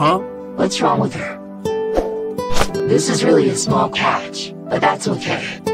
Huh? What's wrong with her? This is really a small catch, but that's okay.